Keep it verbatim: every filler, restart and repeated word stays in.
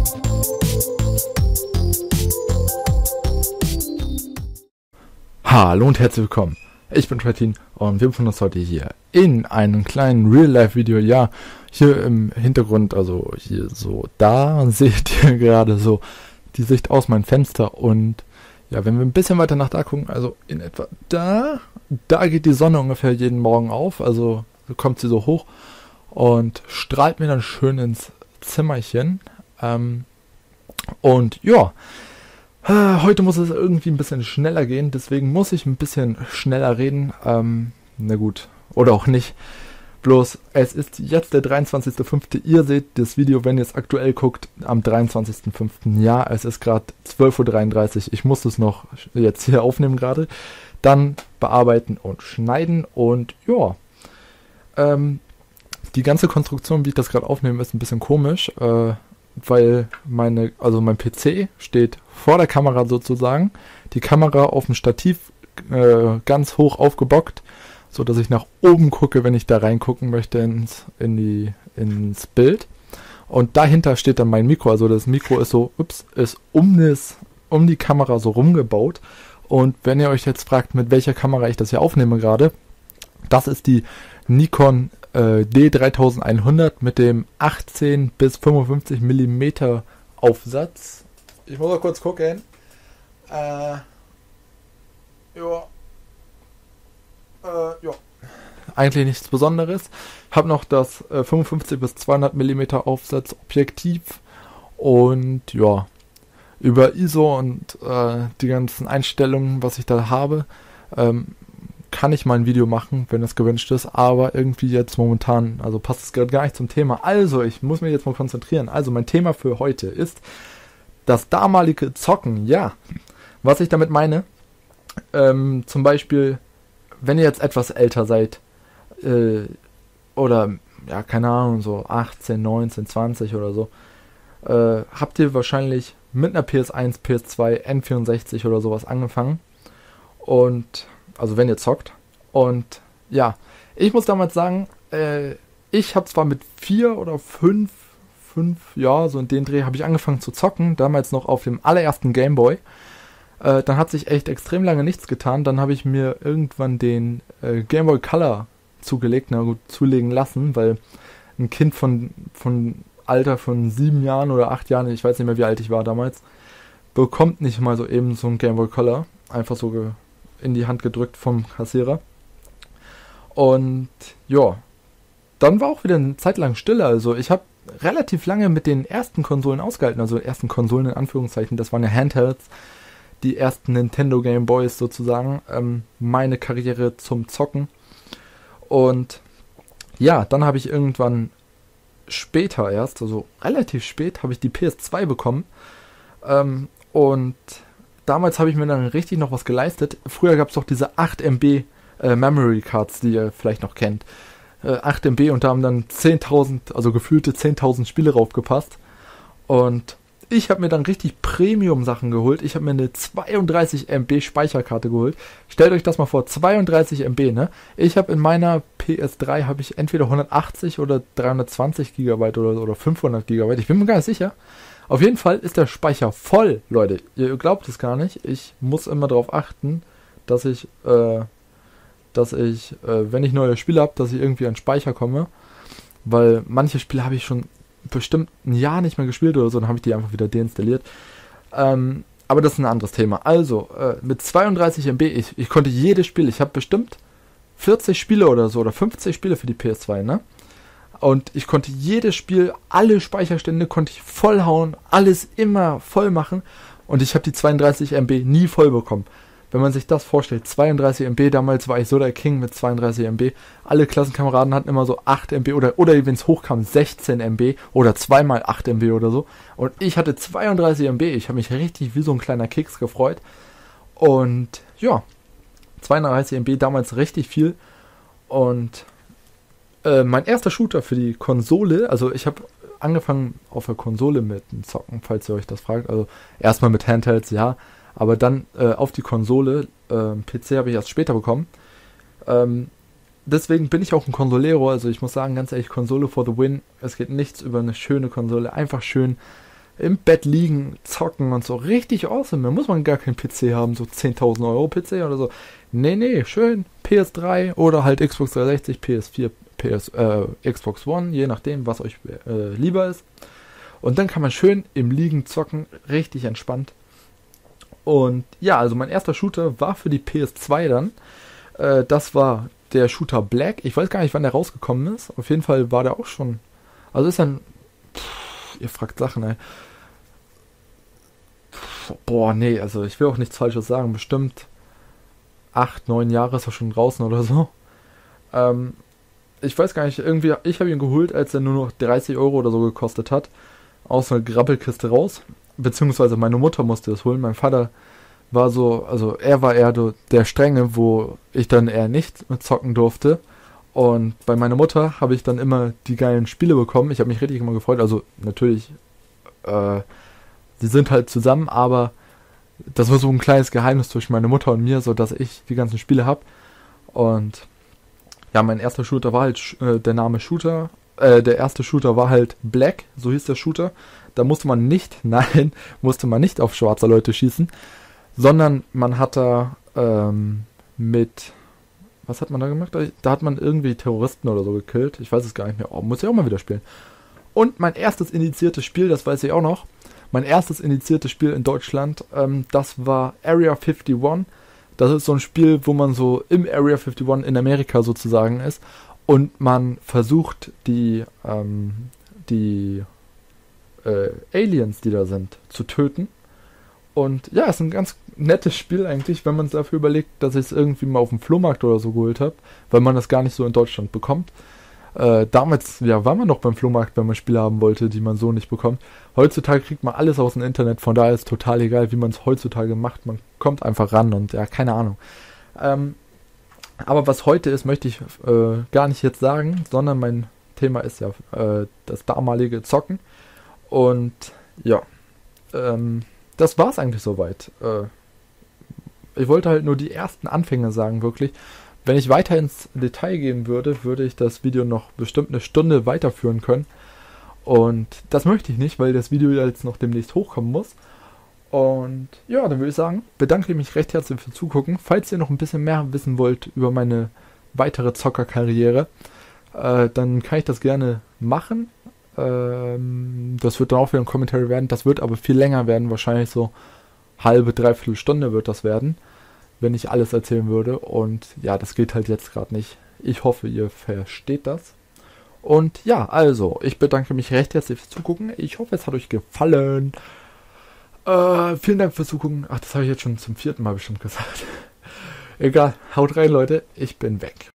Hallo und herzlich willkommen, ich bin Tretin und wir befinden uns heute hier in einem kleinen Real-Life-Video. Ja, hier im Hintergrund, also hier so, da seht ihr gerade so die Sicht aus meinem Fenster. Und ja, wenn wir ein bisschen weiter nach da gucken, also in etwa da, da geht die Sonne ungefähr jeden Morgen auf, also kommt sie so hoch und strahlt mir dann schön ins Zimmerchen. Ähm, und ja, heute muss es irgendwie ein bisschen schneller gehen, deswegen muss ich ein bisschen schneller reden. Ähm, na gut, oder auch nicht. Bloß, es ist jetzt der dreiundzwanzigster fünfte Ihr seht das Video, wenn ihr es aktuell guckt, am dreiundzwanzigster fünfte Ja, es ist gerade zwölf Uhr dreiunddreißig. Ich muss es noch jetzt hier aufnehmen gerade. Dann bearbeiten und schneiden. Und ja, ähm, die ganze Konstruktion, wie ich das gerade aufnehme, ist ein bisschen komisch. Äh, weil meine, also mein P C steht vor der Kamera sozusagen, die Kamera auf dem Stativ äh, ganz hoch aufgebockt, so dass ich nach oben gucke, wenn ich da reingucken möchte ins, in die, ins Bild. Und dahinter steht dann mein Mikro, also das Mikro ist so, ups, ist um, das, um die Kamera so rumgebaut. Und wenn ihr euch jetzt fragt, mit welcher Kamera ich das hier aufnehme gerade, das ist die Nikon D dreitausendeinhundert mit dem achtzehn bis fünfundfünfzig Millimeter Aufsatz. Ich muss mal kurz gucken. Äh, ja. Äh, ja. Eigentlich nichts Besonderes. Habe noch das äh, fünfundfünfzig bis zweihundert Millimeter Aufsatz Objektiv. Und ja, über I S O und äh, die ganzen Einstellungen, was ich da habe, ähm, kann ich mal ein Video machen, wenn das gewünscht ist, aber irgendwie jetzt momentan, also passt es gerade gar nicht zum Thema. Also, ich muss mich jetzt mal konzentrieren. Also, mein Thema für heute ist das damalige Zocken. Ja, was ich damit meine, ähm, zum Beispiel, wenn ihr jetzt etwas älter seid, äh, oder, ja, keine Ahnung, so achtzehn, neunzehn, zwanzig oder so, äh, habt ihr wahrscheinlich mit einer P S eins, P S zwei, N vierundsechzig oder sowas angefangen. Und also wenn ihr zockt. Und ja, ich muss damals sagen, äh, ich habe zwar mit vier oder fünf, fünf, ja, so in den Dreh habe ich angefangen zu zocken, damals noch auf dem allerersten Gameboy. Äh, dann hat sich echt extrem lange nichts getan. Dann habe ich mir irgendwann den äh, Gameboy Color zugelegt, na gut, zulegen lassen, weil ein Kind von, von Alter von sieben Jahren oder acht Jahren, ich weiß nicht mehr, wie alt ich war damals, bekommt nicht mal so eben so ein Gameboy Color. Einfach so ge in die Hand gedrückt vom Kassierer. Und ja, dann war auch wieder eine Zeit lang Stille. Also ich habe relativ lange mit den ersten Konsolen ausgehalten, also ersten Konsolen in Anführungszeichen, das waren ja Handhelds, die ersten Nintendo Game Boys sozusagen, ähm, meine Karriere zum Zocken. Und ja, dann habe ich irgendwann später erst, also relativ spät, habe ich die P S zwei bekommen. Ähm, und damals habe ich mir dann richtig noch was geleistet. Früher gab es doch diese acht Megabyte äh, Memory Cards, die ihr vielleicht noch kennt. Äh, acht Megabyte und da haben dann zehntausend, also gefühlte zehntausend Spiele raufgepasst. Und ich habe mir dann richtig Premium-Sachen geholt. Ich habe mir eine zweiunddreißig Megabyte Speicherkarte geholt. Stellt euch das mal vor, zweiunddreißig Megabyte, ne? Ich habe in meiner P S drei habe ich entweder hundertachtzig oder dreihundertzwanzig Gigabyte oder, oder fünfhundert Gigabyte. Ich bin mir gar nicht sicher. Auf jeden Fall ist der Speicher voll, Leute. Ihr glaubt es gar nicht. Ich muss immer darauf achten, dass ich, äh, dass ich, äh, wenn ich neue Spiele habe, dass ich irgendwie an Speicher komme. Weil manche Spiele habe ich schon bestimmt ein Jahr nicht mehr gespielt oder so, dann habe ich die einfach wieder deinstalliert. Ähm, aber das ist ein anderes Thema. Also, äh, mit zweiunddreißig Megabyte, ich, ich konnte jedes Spiel, ich habe bestimmt vierzig Spiele oder so, oder fünfzig Spiele für die P S zwei, ne? Und ich konnte jedes Spiel, alle Speicherstände konnte ich vollhauen, alles immer voll machen. Und ich habe die zweiunddreißig Megabyte nie voll bekommen. Wenn man sich das vorstellt, zweiunddreißig Megabyte, damals war ich so der King mit zweiunddreißig Megabyte. Alle Klassenkameraden hatten immer so acht Megabyte oder, oder wenn es hochkam, sechzehn Megabyte oder zweimal acht Megabyte oder so. Und ich hatte zweiunddreißig Megabyte. Ich habe mich richtig wie so ein kleiner Keks gefreut. Und ja, zweiunddreißig Megabyte damals richtig viel. Und Äh, mein erster Shooter für die Konsole, also ich habe angefangen auf der Konsole mit dem Zocken, falls ihr euch das fragt. Also erstmal mit Handhelds, ja, aber dann äh, auf die Konsole. Äh, P C habe ich erst später bekommen. Ähm, deswegen bin ich auch ein Konsolero, also ich muss sagen, ganz ehrlich, Konsole for the win. Es geht nichts über eine schöne Konsole. Einfach schön im Bett liegen, zocken und so. Richtig awesome. Da muss man gar keinen P C haben, so zehntausend Euro P C oder so. Nee, nee, schön. P S drei oder halt Xbox dreihundertsechzig, P S vier, P S, äh, Xbox One, je nachdem, was euch äh, lieber ist. Und dann kann man schön im Liegen zocken, richtig entspannt. Und ja, also mein erster Shooter war für die P S zwei dann. Äh, das war der Shooter Black. Ich weiß gar nicht, wann der rausgekommen ist. Auf jeden Fall war der auch schon. Also ist ein. Pff, ihr fragt Sachen, ey. Pff, boah, nee, also ich will auch nichts Falsches sagen. Bestimmt acht, neun Jahre ist er schon draußen oder so. Ähm, ich weiß gar nicht, irgendwie, ich habe ihn geholt, als er nur noch dreißig Euro oder so gekostet hat. Aus einer Grabbelkiste raus. Beziehungsweise meine Mutter musste es holen. Mein Vater war so, also er war eher der Strenge, wo ich dann eher nicht zocken durfte. Und bei meiner Mutter habe ich dann immer die geilen Spiele bekommen. Ich habe mich richtig immer gefreut. Also natürlich, äh, die sind halt zusammen, aber das war so ein kleines Geheimnis zwischen meiner Mutter und mir, so dass ich die ganzen Spiele habe. Und ja, mein erster Shooter war halt äh, der Name Shooter. Äh, der erste Shooter war halt Black, so hieß der Shooter. Da musste man nicht, nein, musste man nicht auf schwarze Leute schießen, sondern man hat da ähm, mit, was hat man da gemacht? Da hat man irgendwie Terroristen oder so gekillt. Ich weiß es gar nicht mehr. Oh, muss ich auch mal wieder spielen. Und mein erstes indiziertes Spiel, das weiß ich auch noch, mein erstes indiziertes Spiel in Deutschland, ähm, das war Area einundfünfzig. Das ist so ein Spiel, wo man so im Area einundfünfzig in Amerika sozusagen ist und man versucht, die, ähm, die äh, Aliens, die da sind, zu töten. Und ja, ist ein ganz nettes Spiel eigentlich, wenn man es dafür überlegt, dass ich es irgendwie mal auf dem Flohmarkt oder so geholt habe, weil man das gar nicht so in Deutschland bekommt. Äh, damals, ja, war man noch beim Flohmarkt, wenn man Spiele haben wollte, die man so nicht bekommt. Heutzutage kriegt man alles aus dem Internet, von daher ist total egal, wie man es heutzutage macht. Man kommt einfach ran und ja, keine Ahnung. Ähm, aber was heute ist, möchte ich äh, gar nicht jetzt sagen, sondern mein Thema ist ja äh, das damalige Zocken. Und ja, ähm, das war's eigentlich soweit. Äh, ich wollte halt nur die ersten Anfänge sagen, wirklich. Wenn ich weiter ins Detail gehen würde, würde ich das Video noch bestimmt eine Stunde weiterführen können. Und das möchte ich nicht, weil das Video jetzt noch demnächst hochkommen muss. Und ja, dann würde ich sagen, bedanke ich mich recht herzlich fürs Zugucken. Falls ihr noch ein bisschen mehr wissen wollt über meine weitere Zockerkarriere, äh, dann kann ich das gerne machen. Ähm, das wird dann auch wieder ein Kommentar werden. Das wird aber viel länger werden, wahrscheinlich so halbe, dreiviertel Stunde wird das werden, wenn ich alles erzählen würde. Und ja, das geht halt jetzt gerade nicht. Ich hoffe, ihr versteht das. Und ja, also, ich bedanke mich recht herzlich fürs Zugucken. Ich hoffe, es hat euch gefallen. Äh, vielen Dank fürs Zugucken. Ach, das habe ich jetzt schon zum vierten Mal bestimmt gesagt. Egal, haut rein, Leute. Ich bin weg.